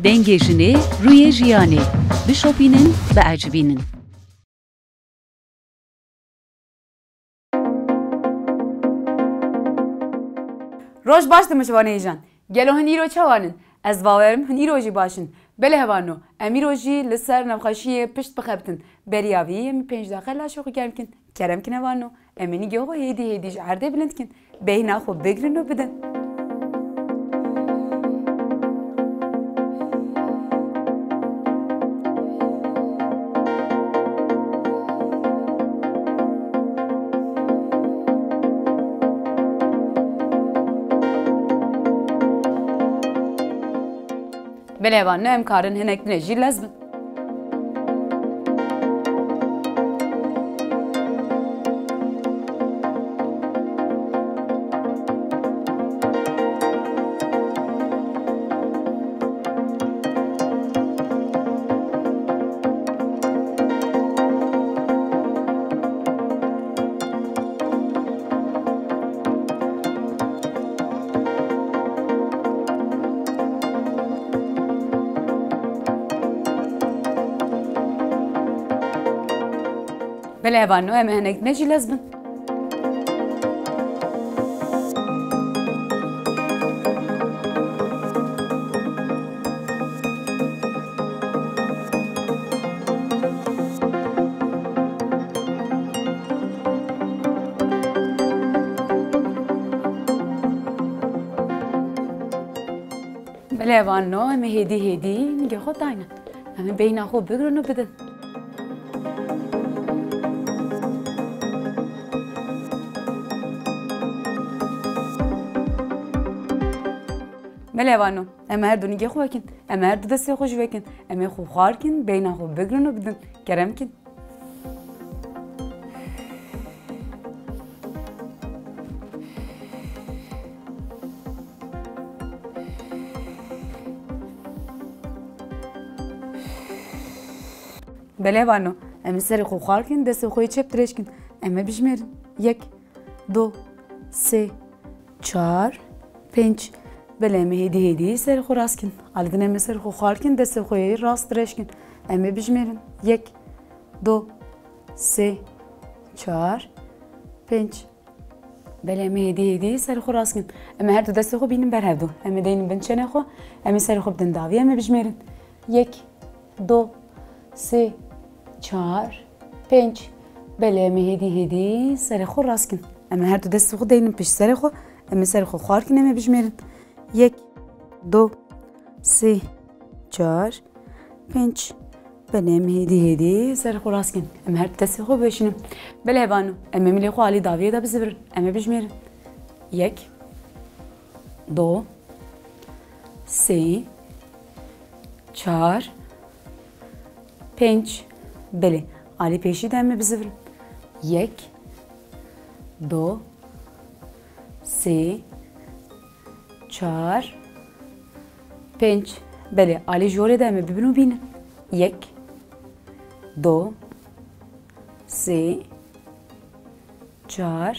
دنگیجنه روی جیانه بشوپینن و عجبینن. روش باش دمشوانه ایجان. گلو هنی رو چوانن. از باورم هنی روزی باشن. بله هوانو. امی روزی لسر نمخشیه پشت بخبتن. بریابی امی 5 دقیقه لاشوقی کن. کرم کن هوانو. امینی گوه هیدی جعرده بلند کن. بینا خوب بگرن و بدن. بله هوانو امکارن هنک نجی لازم. بله هوانو هنک نجی لازم. بله هوانو هیدی میگه خود داینه. بینا خوب بگرن و بدن. بله هوانو هر دو نگه خوب کن. هر دو دستی خوش بکن. خوب خار کن. بینا خوب بگرن و بدن. کرم کن. بله هوانو سری خوب خار کن. دستی خوی چپ ترش کن. بجمرن. 1 2 3 4 5 بله هیدی سر خو راست کن. الان سر خو خال کن. دست خوی راست درش کن. بجمرن. 1 2 3 4 5 بله هیدی سر خو راست کن. هر دو دست خو بینم بر هفدو. دینم بنچنه خو. سر خو بدن داوی. بجمرن. 1 2 3 4 5 بله هیدی سر خو راست کن. هر دو دست خو دینم پیش سر خو. سر خو خال کن. بجمرن. 1 2 3 4 5 بله هیدی سر خو راست کن. هر دستی خو بشینم. بله هوانو میلی خو علی داویه دا بزبرن. بجمرن. 1 2 3 4 5 بله علی پیشی دا بزبرن. 1 2 3 4 5 بله علی جوری دائما ببینو بینه. 1 2 3 4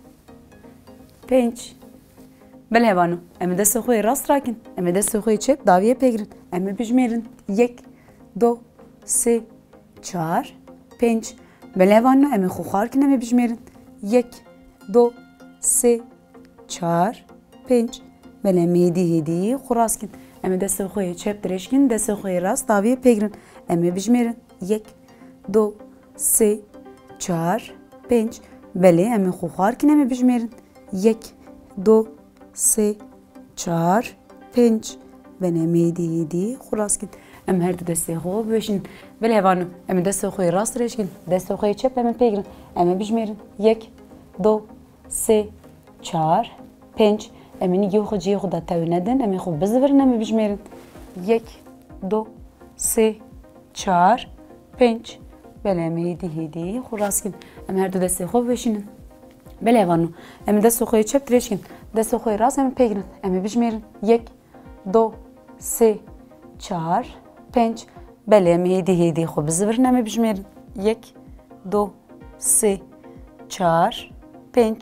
5 بله هوانو دست خوی راست راکن. دست خوی چپ داویه پیگرن. بجمرن. 1 2 3 4 5 بله هوانو خو خار کن. بجمرن. 1 2 3 4 5 بله هیدی خو راست کن. دست خوی چپ درش کن. دست خوی راست داویه پیگرن. بجمرن. 1 2 3 4 5 بله خو خار کن. بجمرن. 1 2 3 4 5 بله هیدی خو راست کن. هر دو دستی خو بشین. بله هوانو دست خوی راست درش کن. دست خوی چپ پیگرن. بجمرن. 1 2 3 4 5 نيجي خود جي خود تاوي ندن خود بزبرن بجمرن. 1 2 3 4 5 بله هیدی خو راست کن. هر دو دستی خوب بشینن. بله هوانو دست خوی چپ ترش کن. دست خوی راست پیگرن. بجمرن. 1 2 3 4 5 بله هیدی خو بزبرن بجمرن. 1 2 3 4 5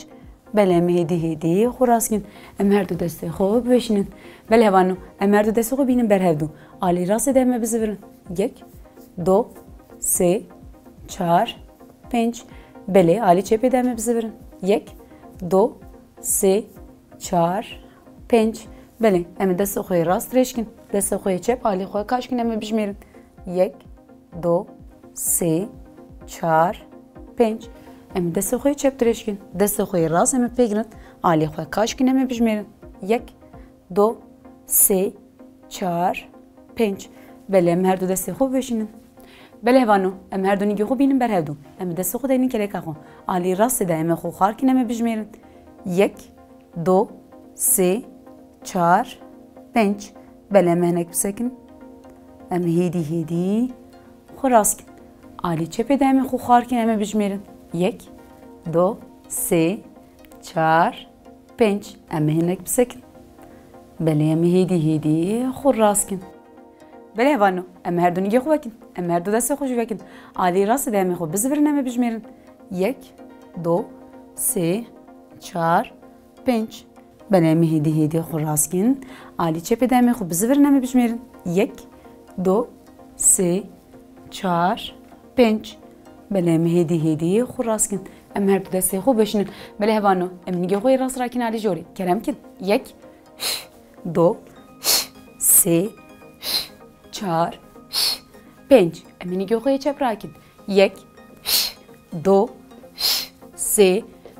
بله ام هیدی خوراسکن ام هر دو دسته خوب بشینن بله هوانو ام هر دو دسته خوب بینن بر هفدو آلی راست دمه بزورن یک دو سه چهار پنج بله آلی چپ دمه بزورن یک دو سه چهار پنج بله ام دسته خوی راست رشکن دسته خوی چپ آلی خوی کاشکن ام بجمیرن یک دو سه چهار پنج ام دست خوی چپ درشکن دست خوی راست ام پیگرن آلی خوی کاشکن ام بجمیرن یک دو سه چهار پنج بله ام هر دو دست خوب بشینن بله هوانو ام هر دو نیگه خوب بینن بر هفدو ام دست خود اینی کلیک آخون آلی راست ده ام خو خارکن ام بجمیرن یک دو سه چهار پنج بله ام هنک بسکن ام هیدی خوراسکن آلی چپ ده ام خو خارکن ام بجمیرن یک دو سه چهار پنج ام هنک بسکن بله ام هیدی خوراسکن بله هوانو ام هر دو نیگه خوب بکن ام هر دو دست خوش بکن آلی راست ده ام خو بزورن ام بجمیرن یک دو سه چهار پنج بله ام هیدی خوراسکن آلی چپ ده ام خو بزورن ام بجمیرن یک دو سه چهار پنج بله ام هیدی خوراسکن ام هر دو دسته خوب بشینن بله هوانو ام نیگه خوی راست راکن آلی جوری کرم کن یک دو سه چهار پنج ام نیگه خوی چپ راکن یک دو سه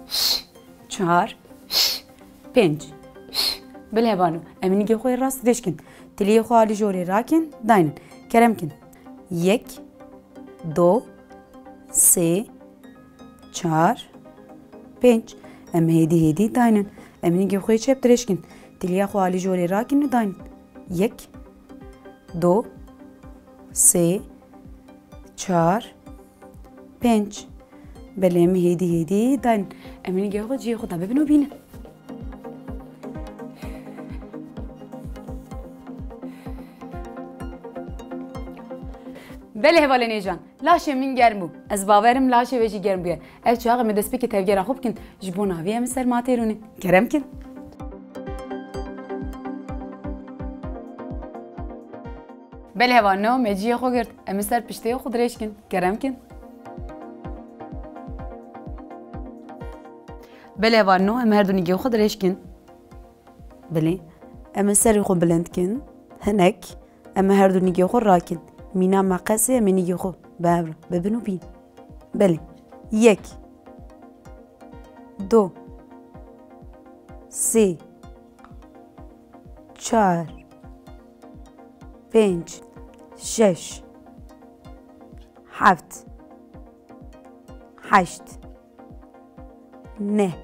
چهار پنج بله هوانو ام نیگه خوی راست دشکن تلیه خو آلی جوری راکن داینن کرم کن یک دو سه چهار پنج ام هیدی داینن ام نیگه خوی چپ درشکن تلیه خو آلی جوری راکن داینن یک دو سه چهار پنج بله ام هیدی داینن ام نیگه خو جی خدا ببینو بینن بله هواله نیجان لاشه من گرم بو از باورم لاشه وجی گرم بیه اف چاق می دست پی که تفگیر خوب کن جبون آوی هم سر ماتی رونی کرم کن بله هوانو مجی خو گرد ام سر پشته خود ریش کن کرم کن بله هوانو ام هر دونی خود ریش کن بله ام سر خو بلند کن هنک ام هر دونی خو راکن مینا مقصه منی خو بابر ببینو بین بله یک دو سه چهار پنج شش هفت هشت نه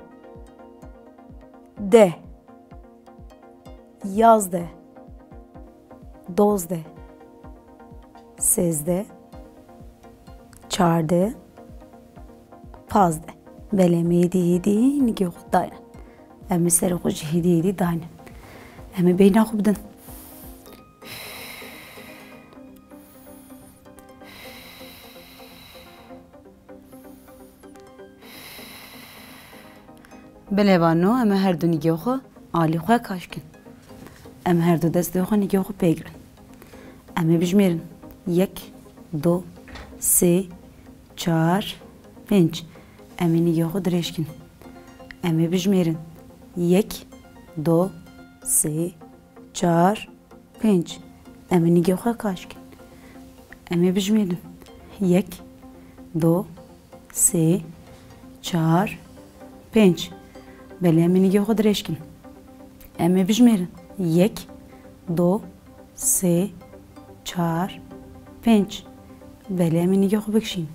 ده یازده دوزده سیزده چهارده پازده بله هیدی نیگه خود داینن امی سر خوش هیدی داینن امی بینا خوب دن بله وانو امی هر دو نیگه خود آلی خواه کاشکن امی هر دو دست خود نیگه خود پیگرن امی بجمیرن یک دو سه چهار پنج امی نیگه خود ریشکن امی بجمیرن یک دو سه چهار پنج امی نیگه خود کاشکن امی بجمیرن یک دو سه چهار پنج بله امی نیگه خود ریشکن امی بجمیرن یک دو سه چهار پنج بله امی نیگه خوب بکشین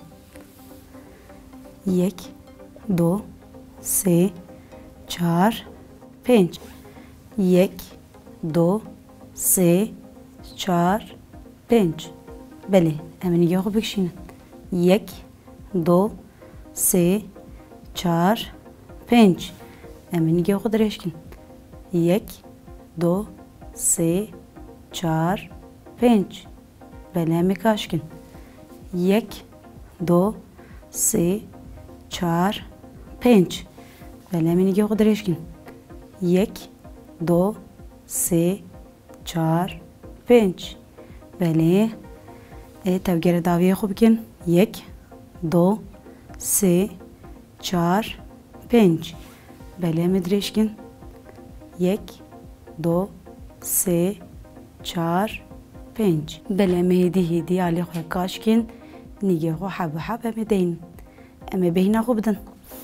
یک دو سه چهار پنج یک دو سه چهار پنج بله امی نیگه خوب بکشین یک دو سه چهار پنج امی نیگه خود ریشکن یک دو سه چهار پنج بله امی کاشکن یک دو سه چهار پنج بله من نگه خود درشکن 1 2 3 4 5 بله تبگر داویه خوب کن 1 2 3 4 5 بله مدرش کن 1 2 3 4 5 بله مهدی علی خواه کاش کن نگه خو حب مدین اما بهینا خوب بدن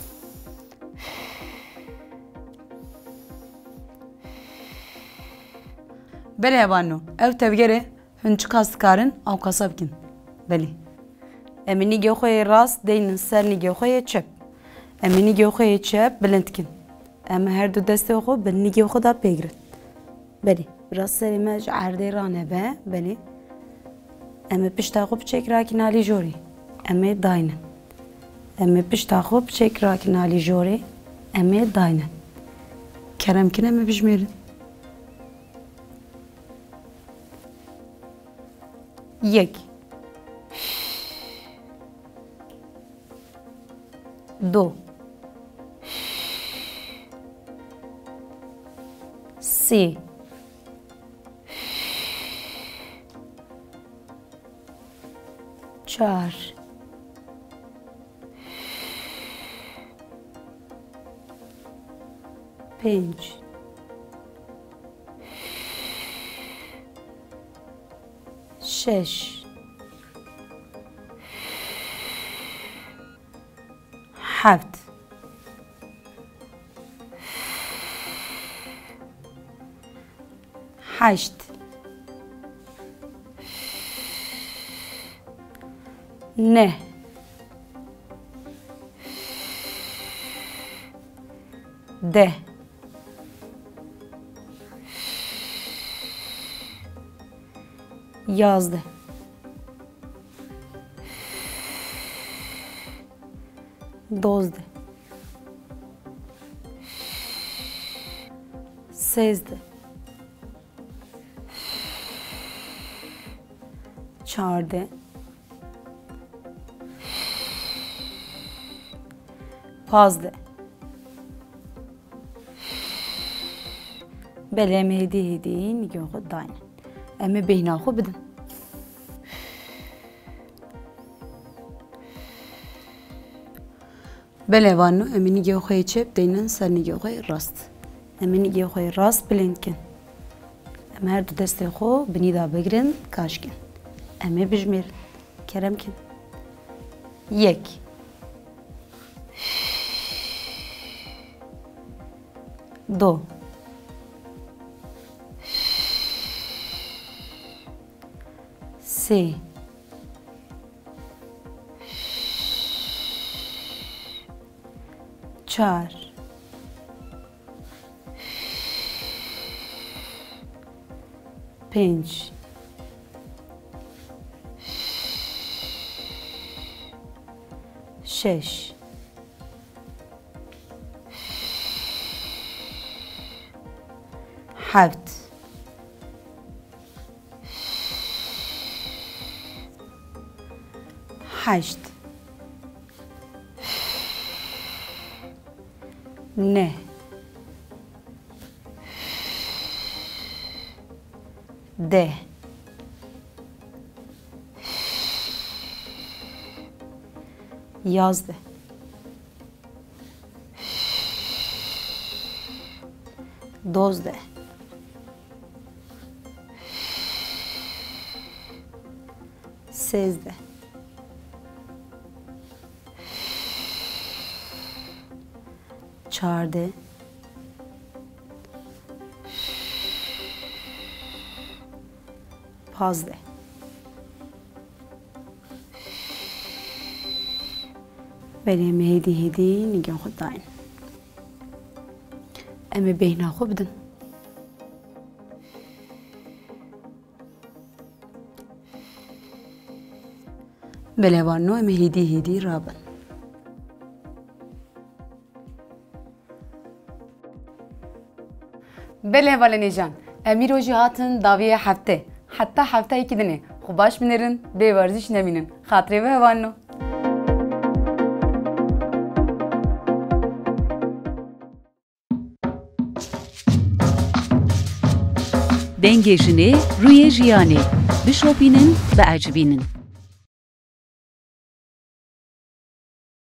بله هوانو او تبگره هنچ کاسکارن او کاسا بکن بله اما نگه خواه راست دین سر نگه خواه چپ اما نگه خواه چپ بلند کن اما هر دو دسته خو به نگه خدا بگرد بله راست سری مج عرده رانه به بله اما پشتا خوب چک راکن علی جوری اما داینن اما پشتا خوب چک راکن علی جوری اما داینن کرم کنه اما بجمیرن 1 2 3 4 5 6 7 8 9 10 11 12 13 14 15 بله هدی نگه خود داینه اما بهنا خود بدن بله وانو اما نگه خوی چپ دینن سر نگه خوی راست اما نگه خوی راست بلند کن اما هر دو دسته خو بنیدا بگرن کاش کن اما بجمیر کرم کن 1 2 3 4 5 6 7 8 9 10 11 12 13 14 15 بله هدی نگه خود داین اما بهنا خود بدن بله وانو اما هدی رابن بله والنی جان امی روزی هاتن داویه هفته حتی هفته یکی دنه خوباش بنرن به ورزش نمینن خاطره به وانو dengê jinê rûyê jiyanê bişopînin, biecibînin.